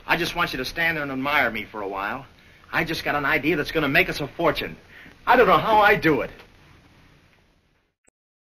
I just want you to stand there and admire me for a while. I just got an idea that's going to make us a fortune. I don't know how I do it.